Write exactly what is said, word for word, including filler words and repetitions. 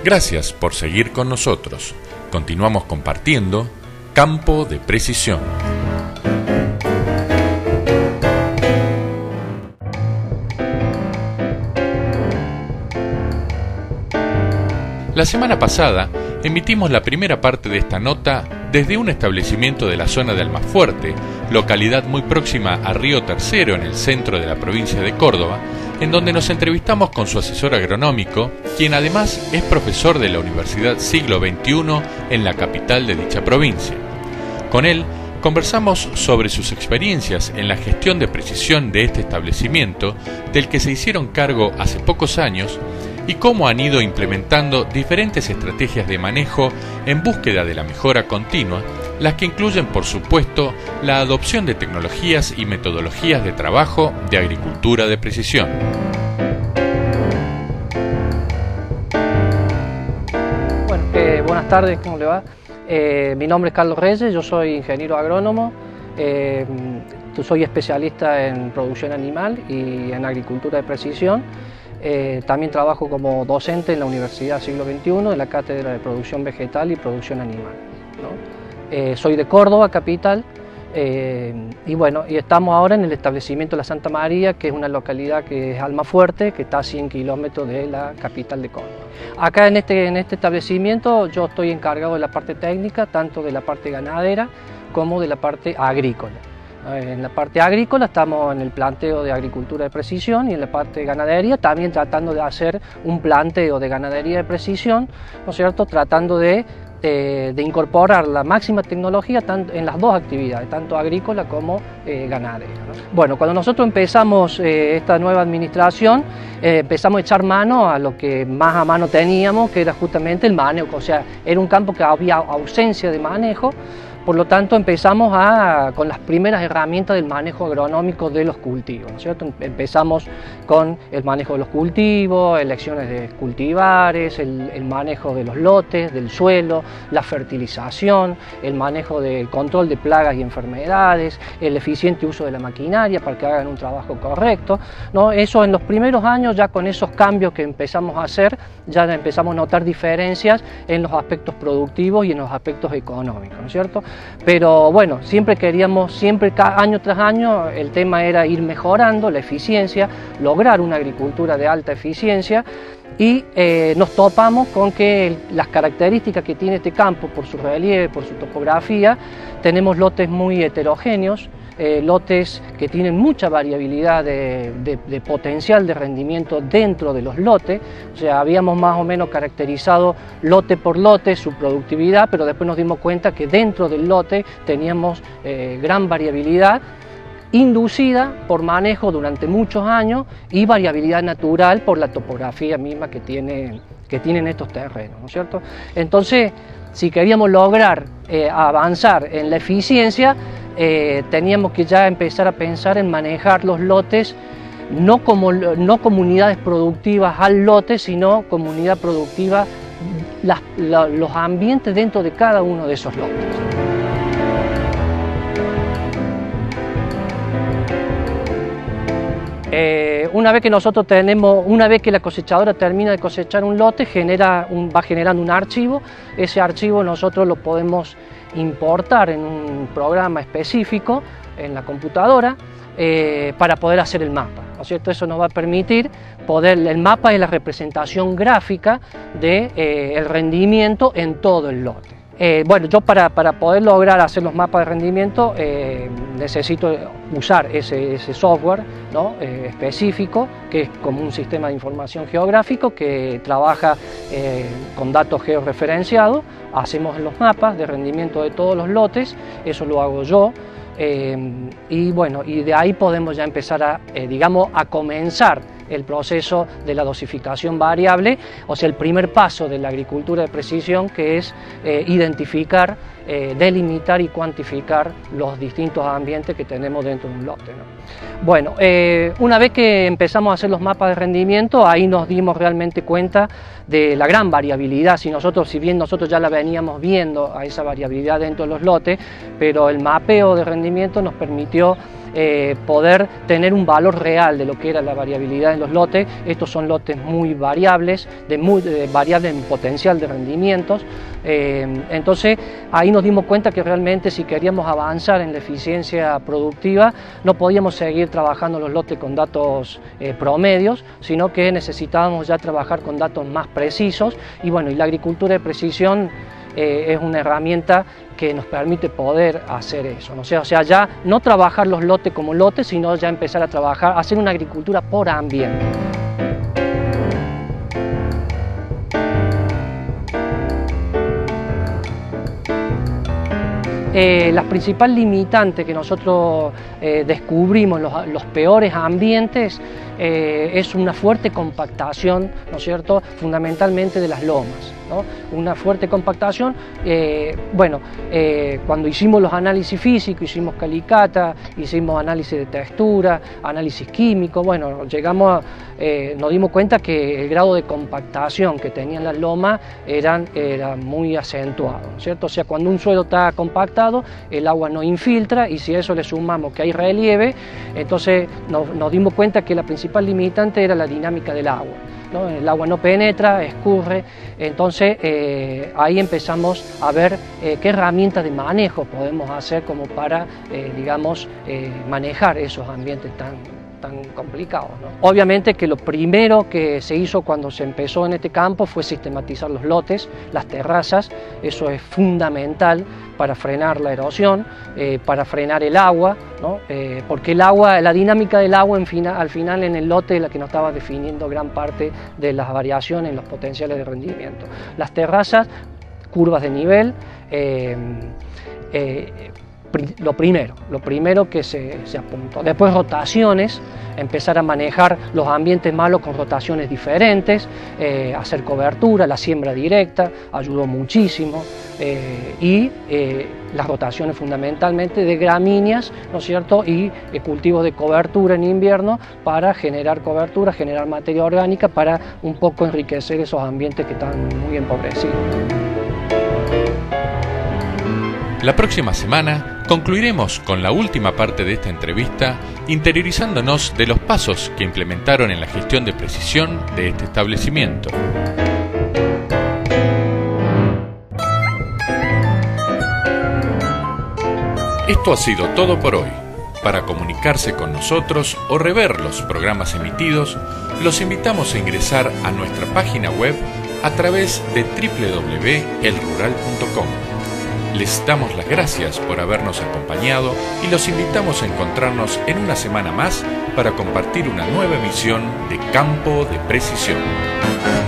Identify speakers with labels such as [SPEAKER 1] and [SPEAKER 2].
[SPEAKER 1] Gracias por seguir con nosotros. Continuamos compartiendo Campo de Precisión. La semana pasada emitimos la primera parte de esta nota desde un establecimiento de la zona de Almafuerte, localidad muy próxima a Río Tercero en el centro de la provincia de Córdoba, en donde nos entrevistamos con su asesor agronómico, quien además es profesor de la Universidad Siglo veintiuno en la capital de dicha provincia. Con él conversamos sobre sus experiencias en la gestión de precisión de este establecimiento, del que se hicieron cargo hace pocos años, y cómo han ido implementando diferentes estrategias de manejo en búsqueda de la mejora continua, las que incluyen, por supuesto, la adopción de tecnologías y metodologías de trabajo de agricultura de precisión.
[SPEAKER 2] Bueno, eh, buenas tardes, ¿cómo le va? Eh, mi nombre es Carlos Reyes, yo soy ingeniero agrónomo, eh, soy especialista en producción animal y en agricultura de precisión. Eh, también trabajo como docente en la Universidad Siglo veintiuno de la Cátedra de Producción Vegetal y Producción Animal, ¿no? Eh, soy de Córdoba, capital, eh, y bueno, y estamos ahora en el establecimiento La Santa María, que es una localidad que es Almafuerte, que está a cien kilómetros de la capital de Córdoba. Acá en este, en este establecimiento yo estoy encargado de la parte técnica, tanto de la parte ganadera como de la parte agrícola. En la parte agrícola estamos en el planteo de agricultura de precisión y en la parte de ganadería también tratando de hacer un planteo de ganadería de precisión, ¿no es cierto?, tratando de, de, de incorporar la máxima tecnología tanto, en las dos actividades, tanto agrícola como eh, ganadera, ¿no? Bueno, cuando nosotros empezamos eh, esta nueva administración, eh, empezamos a echar mano a lo que más a mano teníamos, que era justamente el manejo, o sea, era un campo que había ausencia de manejo. Por lo tanto, empezamos a, con las primeras herramientas del manejo agronómico de los cultivos, ¿no es cierto? Empezamos con el manejo de los cultivos, elecciones de cultivares, el, el manejo de los lotes, del suelo, la fertilización, el manejo del control de plagas y enfermedades, el eficiente uso de la maquinaria para que hagan un trabajo correcto, ¿no? Eso en los primeros años, ya con esos cambios que empezamos a hacer, ya empezamos a notar diferencias en los aspectos productivos y en los aspectos económicos, ¿no es cierto? Pero bueno, siempre queríamos, siempre año tras año, el tema era ir mejorando la eficiencia, lograr una agricultura de alta eficiencia y eh, nos topamos con que las características que tiene este campo por su relieve, por su topografía, tenemos lotes muy heterogéneos, Eh, lotes que tienen mucha variabilidad de, de, de potencial de rendimiento dentro de los lotes, o sea, habíamos más o menos caracterizado lote por lote su productividad, pero después nos dimos cuenta que dentro del lote teníamos eh, gran variabilidad inducida por manejo durante muchos años y variabilidad natural por la topografía misma que, tiene, que tienen estos terrenos, ¿no es cierto? Entonces, si queríamos lograr eh, avanzar en la eficiencia, eh, teníamos que ya empezar a pensar en manejar los lotes no como, no como unidades productivas al lote, sino como unidad productiva las, la, los ambientes dentro de cada uno de esos lotes. Eh, una vez que nosotros tenemos, una vez que la cosechadora termina de cosechar un lote, genera un, va generando un archivo. Ese archivo nosotros lo podemos importar en un programa específico en la computadora eh, para poder hacer el mapa, ¿no es cierto? Eso nos va a permitir poder, el mapa es la representación gráfica del de, eh, rendimiento en todo el lote. Eh, bueno, yo para, para poder lograr hacer los mapas de rendimiento eh, necesito usar ese, ese software, ¿no? eh, específico, que es como un sistema de información geográfico que trabaja eh, con datos georreferenciados. Hacemos los mapas de rendimiento de todos los lotes, eso lo hago yo. Eh, y bueno, y de ahí podemos ya empezar a, eh, digamos, a comenzar el proceso de la dosificación variable, o sea, el primer paso de la agricultura de precisión, que es eh, identificar, eh, delimitar y cuantificar los distintos ambientes que tenemos dentro de un lote, ¿no? Bueno, eh, una vez que empezamos a hacer los mapas de rendimiento, ahí nos dimos realmente cuenta de la gran variabilidad. Si nosotros, si bien nosotros ya la veníamos viendo a esa variabilidad dentro de los lotes, pero el mapeo de rendimiento nos permitió eh, poder tener un valor real de lo que era la variabilidad en los lotes. Estos son lotes muy variables, de muy de variable en potencial de rendimientos. Eh, entonces ahí nos dimos cuenta que realmente si queríamos avanzar en la eficiencia productiva no podíamos seguir trabajando los lotes con datos eh, promedios, sino que necesitábamos ya trabajar con datos más precisos. Y bueno, y la agricultura de precisión eh, es una herramienta que nos permite poder hacer eso, ¿no? O sea, o sea, ya no trabajar los lotes como lotes, sino ya empezar a trabajar, hacer una agricultura por ambiente. Eh, la principal limitante que nosotros eh, descubrimos en los, los peores ambientes eh, es una fuerte compactación, ¿no es cierto?, fundamentalmente de las lomas, ¿no? Una fuerte compactación, eh, bueno, eh, cuando hicimos los análisis físicos, hicimos calicata, hicimos análisis de textura, análisis químico, bueno, llegamos a, eh, nos dimos cuenta que el grado de compactación que tenían las lomas eran, era muy acentuado, ¿no es cierto? O sea, cuando un suelo está compactado, el agua no infiltra, y si a eso le sumamos que hay relieve, entonces nos, nos dimos cuenta que la principal limitante era la dinámica del agua, ¿no? El agua no penetra, escurre. Entonces eh, ahí empezamos a ver eh, qué herramientas de manejo podemos hacer como para, eh, digamos, eh, manejar esos ambientes tan, tan complicados, ¿no? Obviamente que lo primero que se hizo cuando se empezó en este campo fue sistematizar los lotes, las terrazas. Eso es fundamental para frenar la erosión, eh, para frenar el agua, ¿no? Eh, porque el agua, la dinámica del agua en fina, al final en el lote es la que nos estaba definiendo gran parte de las variaciones en los potenciales de rendimiento. Las terrazas, curvas de nivel, eh, eh, lo primero, lo primero que se, se apuntó. Después rotaciones, empezar a manejar los ambientes malos con rotaciones diferentes, eh, hacer cobertura, la siembra directa ayudó muchísimo, eh, y eh, las rotaciones fundamentalmente de gramíneas, ¿no es cierto?, y eh, cultivos de cobertura en invierno para generar cobertura, generar materia orgánica para un poco enriquecer esos ambientes que están muy empobrecidos.
[SPEAKER 1] La próxima semana concluiremos con la última parte de esta entrevista, interiorizándonos de los pasos que implementaron en la gestión de precisión de este establecimiento. Esto ha sido todo por hoy. Para comunicarse con nosotros o rever los programas emitidos, los invitamos a ingresar a nuestra página web a través de doble u doble u doble u punto el rural punto com. Les damos las gracias por habernos acompañado y los invitamos a encontrarnos en una semana más para compartir una nueva emisión de Campo de Precisión.